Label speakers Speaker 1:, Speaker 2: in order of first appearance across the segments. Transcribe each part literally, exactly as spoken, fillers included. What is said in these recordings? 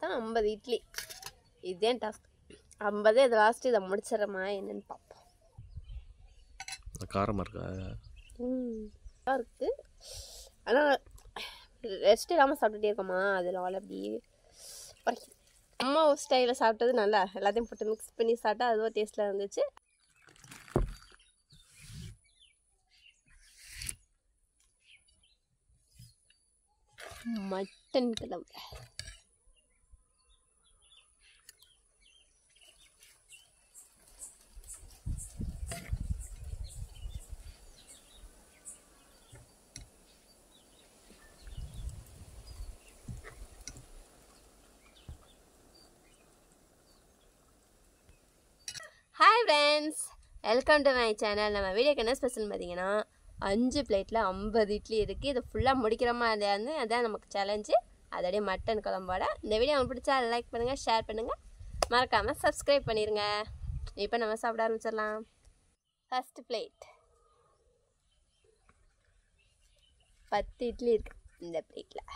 Speaker 1: மொத்தம் ஐம்பது இட்லி. இதுதான் டாஸ்க். ஐம்பது இது லாஸ்ட்டு இதை முடிச்சிடறமா என்னன்னு பார்ப்போம்.
Speaker 2: காரமாக இருக்கா?
Speaker 1: ம் இருக்குது. ஆனால் ரெஸ்ட் இல்லாமல் சாப்பிட்டுட்டே இருக்கோமா, அதனால அப்படி அம்மா ஸ்டைலில் சாப்பிட்டது நல்லா எல்லாத்தையும் போட்டு மிக்ஸ் பண்ணி சாப்பிட்டா அதுவும் டேஸ்ட்டில் இருந்துச்சு. மட்டன் குழம்பு. Hi friends, welcome to my channel. நம்ம வீடியோக்கு என்ன ஸ்பெஷல் பார்த்தீங்கன்னா, அஞ்சு பிளேட்டில் ஐம்பது இட்லி இருக்குது. இதை ஃபுல்லாக முடிக்கிற மாதிரி இருந்து அதான் நமக்கு சேலஞ்சு. அதோடைய மட்டன் குழம்போட. இந்த வீடியோ உங்களுக்கு பிடிச்சா லைக் பண்ணுங்கள், ஷேர் பண்ணுங்கள், மறக்காமல் சப்ஸ்கிரைப் பண்ணிடுங்க. இப்போ நம்ம சாப்பிட ஆரம்பிச்சிடலாம். ஃபஸ்ட்டு பிளேட் பத்து இட்லி இருக்குது இந்த பிளேட்டில்.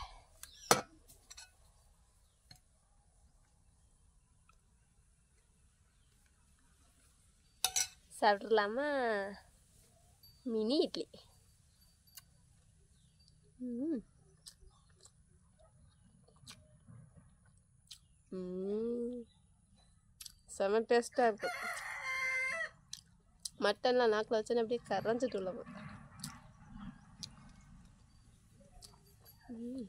Speaker 1: சாப்பிட்றலாமா? மினி இட்லி. ம் ம் செம டேஸ்ட்டாக இருக்கும். மட்டன்லாம் நாக்கில் வச்சோன்னு அப்படியே கரைஞ்சிட்டு உள்ள போகுது. ம்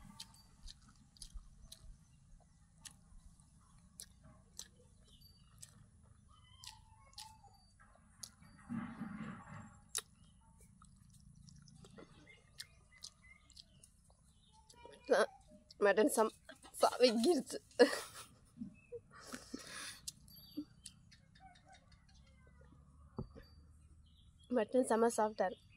Speaker 1: மட்டன் சம் சவிக்கிருச்சு. மட்டன் செம்ம சாஃப்டாக இருக்கு.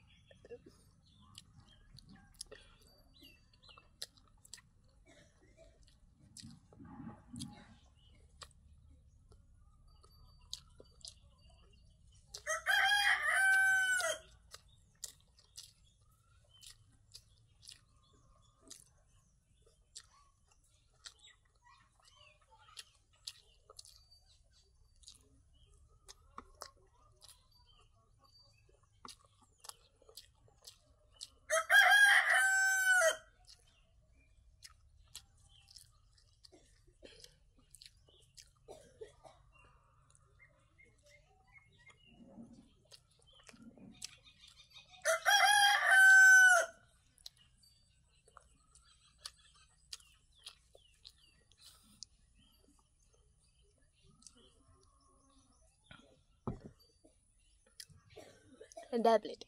Speaker 1: ரெண்டாவது பிளேட்.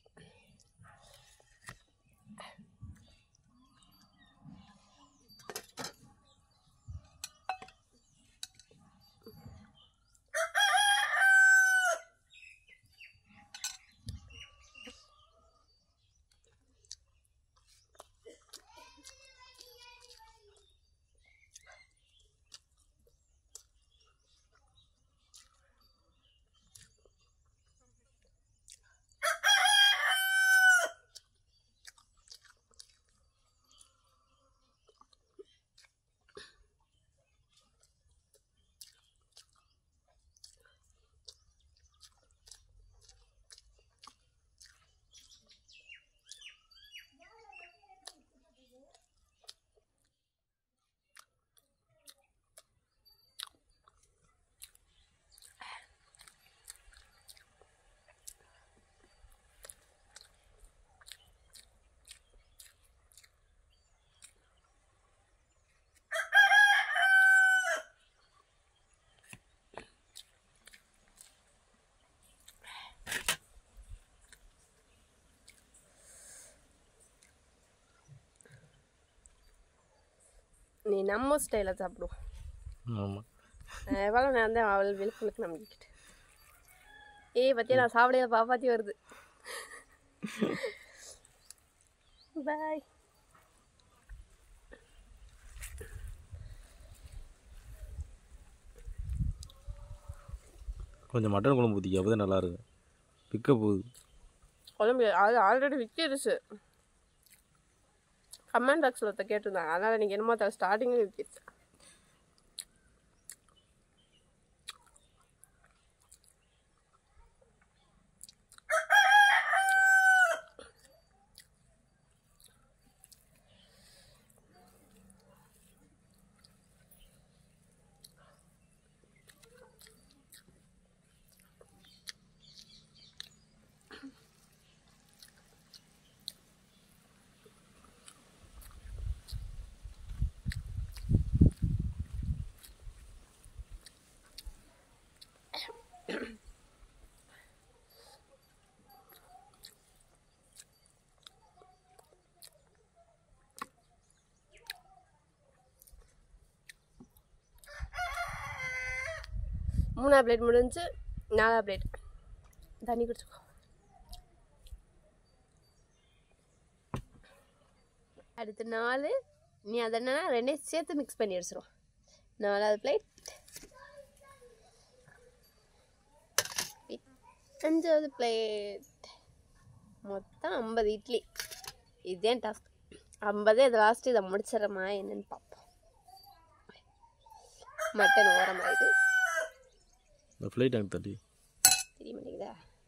Speaker 1: நீ நம்ம ஸ்டைலில் சாப்பிடுவோம்.
Speaker 2: ஆமாம்,
Speaker 1: எவ்வளோ நேரம் தான் அவள் விழுப்புலுக்கு நம்பிக்கிட்டு. ஏய் பத்தியா நான் சாப்பிடையா பாப்பாத்தி வருது. பாய்.
Speaker 2: கொஞ்சம் மட்டன் குழம்பு ஊற்றிக்க, அப்போ தான் நல்லா இருக்கும். விற்க போகுது
Speaker 1: குழம்பு. அது ஆல்ரெடி விற்கிடுச்சு. கமெண்ட் பாக்ஸில் ஒருத்த கேட்டிருந்தாங்க, அதனால் நீங்கள் என்னமோ தர ஸ்டார்டிங்கில் விற்கிடுச்சு. மூணாவது பிளேட் முடிஞ்சு நாலாவது பிளேட் தண்ணி குடிச்சுக்கோ. அடுத்து நாலு நீ அதை என்னன்னா ரெண்டையும் சேர்த்து மிக்ஸ் பண்ணி வச்சிரும். நாலாவது பிளேட், அஞ்சாவது பிளேட், மொத்தம் ஐம்பது இட்லி. இதுதான் டாஸ்க். ஐம்பது இது லாஸ்ட்டு இதை முடிச்சிடறமா என்னன்னு பார்ப்போம். மட்டன் ஓரமாயிது.
Speaker 2: இந்த ஃப்ளைட் அங்கே தட்டி
Speaker 1: தெரிய மாட்டேங்குதா?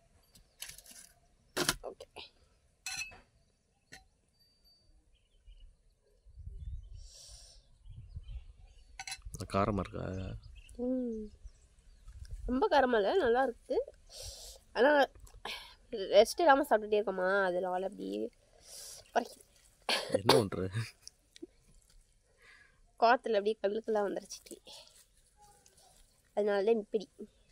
Speaker 1: ஓகே,
Speaker 2: காரமாக இருக்கா?
Speaker 1: ம் ரொம்ப காரமாக இல்லை, நல்லா இருக்குது. ஆனால் ரெஸ்ட் இல்லாமல் சாப்பிட்டுட்டே இருக்கோமா, அதில் ஆள் அப்படி
Speaker 2: என்ன பண்ணுற?
Speaker 1: காற்றுல அப்படியே கல்லுக்கெல்லாம் வந்துருச்சு இட்லி, அதனால தான் இப்படி.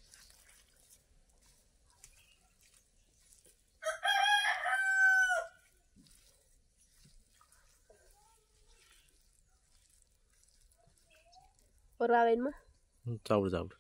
Speaker 1: ஒரு ரூபா வேணுமா?
Speaker 2: ம் சாப்பிடு சாப்பிடு.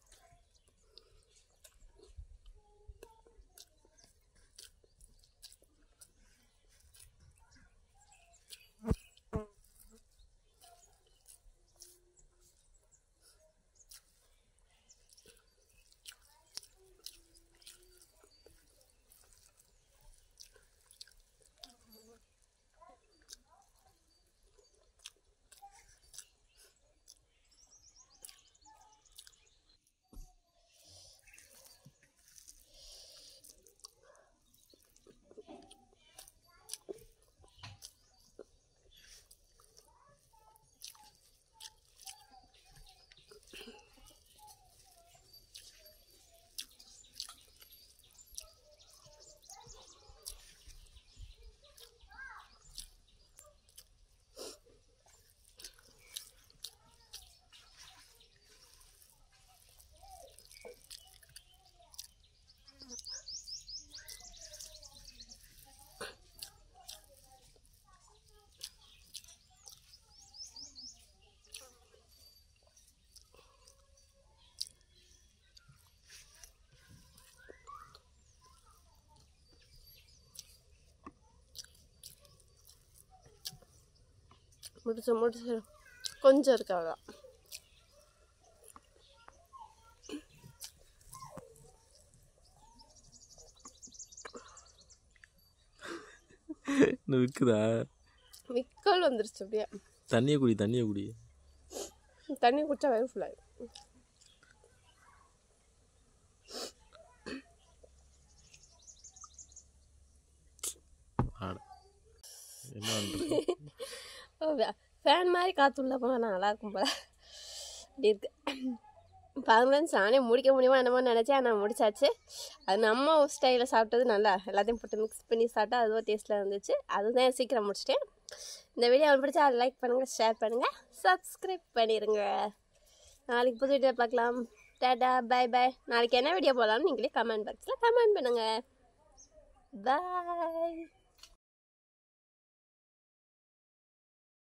Speaker 2: முடிச்சு முடிச்சு கொஞ்சம் இருக்கு, அவ்வளோ. இன்னும் விற்குதா?
Speaker 1: விக்கல் வந்துருச்சு அப்படியே.
Speaker 2: தண்ணியை குடி, தண்ணியை குடி.
Speaker 1: தண்ணி குடிச்சா வயிறு ஃபுல்லாகிடும்.
Speaker 2: என்ன
Speaker 1: ஃபேன் மாதிரி காற்று உள்ள போனால் நல்லா இருக்கும் போல அப்படி இருக்கு. பாருங்களேன், நானே முடிக்க முடியுமா என்னமோ நினச்சேன், ஆனால் முடிச்சாச்சு. அது நம்ம ஸ்டைலில் சாப்பிட்டது நல்லா எல்லாத்தையும் போட்டு மிக்ஸ் பண்ணி சாப்பிட்டா அதுவும் டேஸ்ட்டில் இருந்துச்சு. அதுதான் சீக்கிரம் முடிச்சிட்டேன். இந்த வீடியோ அவன் பிடிச்சா அதை லைக் பண்ணுங்கள், ஷேர் பண்ணுங்கள், சப்ஸ்கிரைப் பண்ணிடுங்க. நாளைக்கு புது வீடியோ பார்க்கலாம். Tata, bye bye. நாளைக்கு என்ன வீடியோ போடலாம்னு நீங்களே கமெண்ட் பாக்ஸில் கமெண்ட் பண்ணுங்கள். பாய்.